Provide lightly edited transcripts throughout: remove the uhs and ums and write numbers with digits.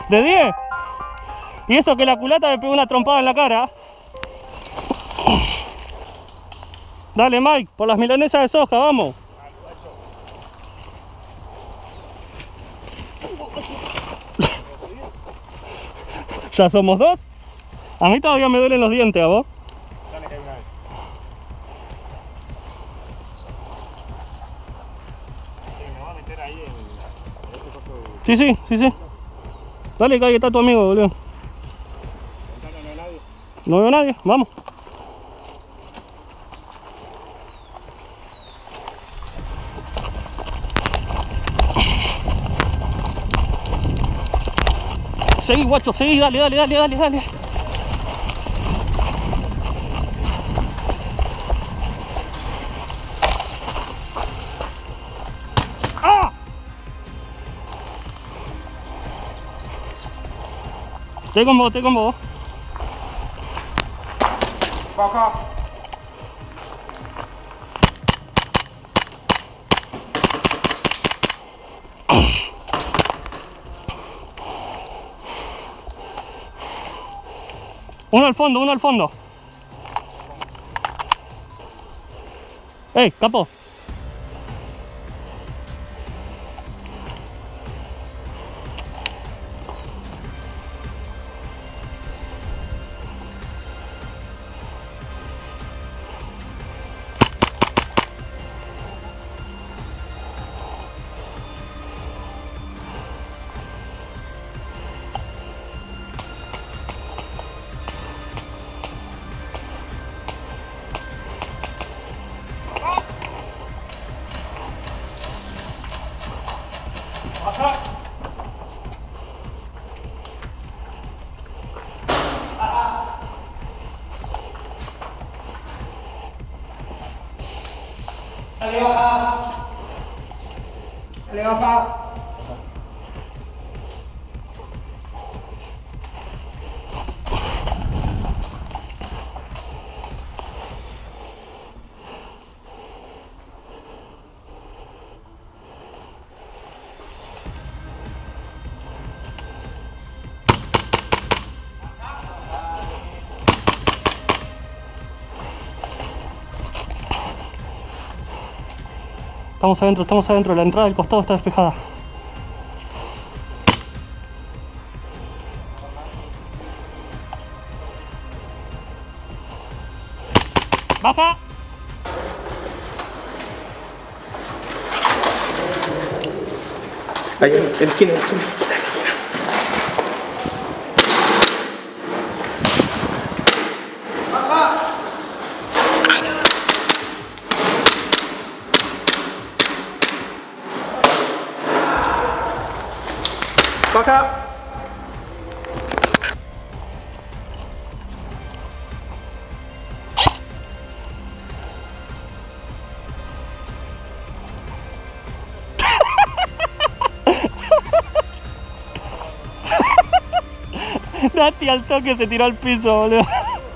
¿De 10? Y eso que la culata me pegó una trompada en la cara. Dale, Mike, por las milanesas de soja, vamos. ¿Ya somos 2? A mí todavía me duelen los dientes, ¿a vos? Dale, que hay una vez. Me va a meter ahí en... Sí, sí, sí, sí. Dale, que ahí está tu amigo, boludo. ¿Ventana no hay nadie? No veo a nadie, vamos. Seguí, guacho, seguí, dale, dale, dale, dale, dale. ¡Ah! Estoy con vos, estoy con vos. Acá. Uno al fondo, uno al fondo. ¡Ey, capo! Dale, baja. Dale, baja. Estamos adentro, la entrada del costado está despejada. ¡Baja! Ahí, en la esquina, en la esquina. Baja. Nati al toque se tiró al piso, boludo.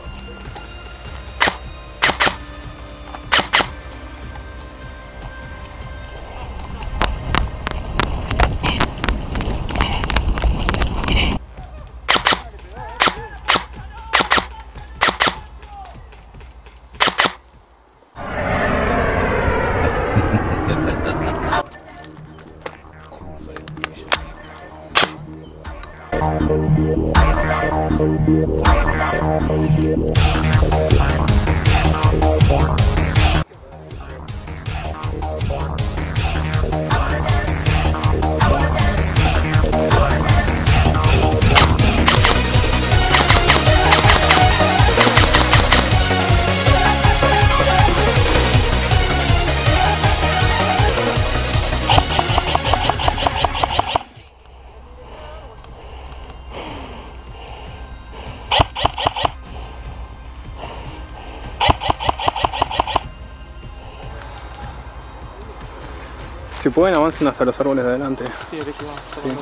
Si pueden, avancen hasta los árboles de adelante. Sí, aquí vamos. Sí.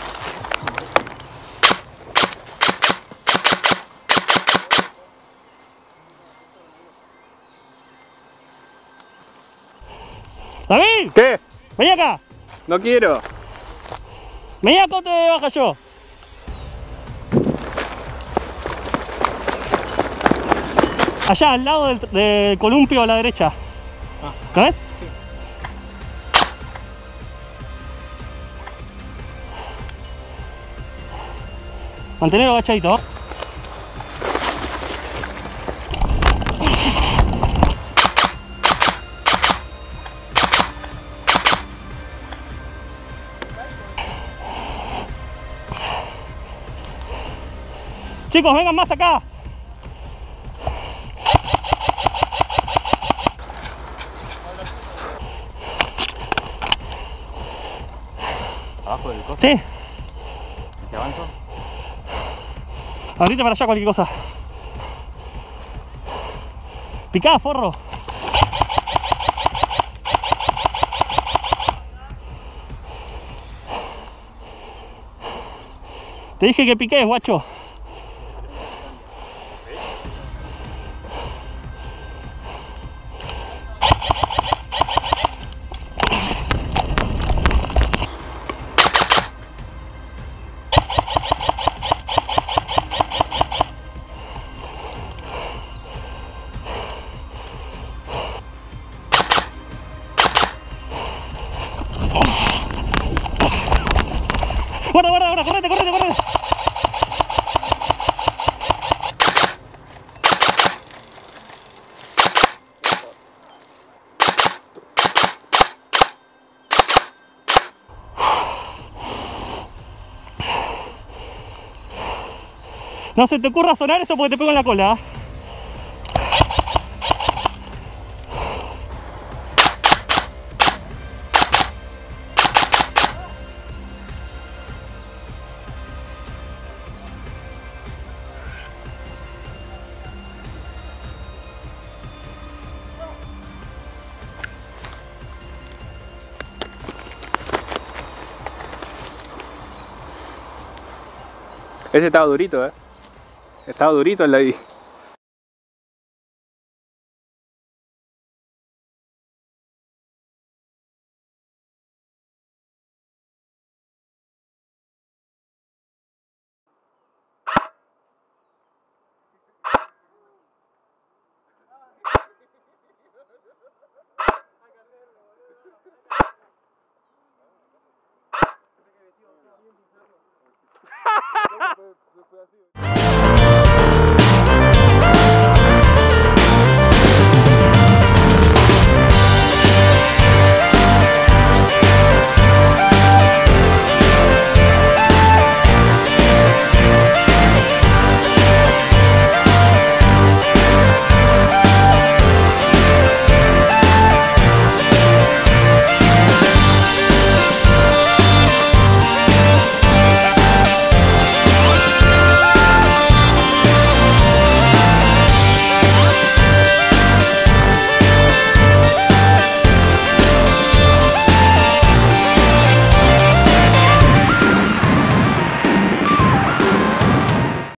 ¡David! ¿Qué? ¡Vení acá! No quiero. ¡Vení acá o te baja yo! Allá, al lado del columpio a la derecha. ¿Sabes? Mantenerlo agachadito. Chicos, vengan más acá. Abajo del costo. Sí, ¿Y si avanzo? ahorita para allá cualquier cosa. Picá, forro. Te dije que piques, guacho. Guarda, guarda, guarda, correte, correte, correte. No se te ocurra sonar eso porque te pego en la cola. Ese estaba durito, Estaba durito el Lady.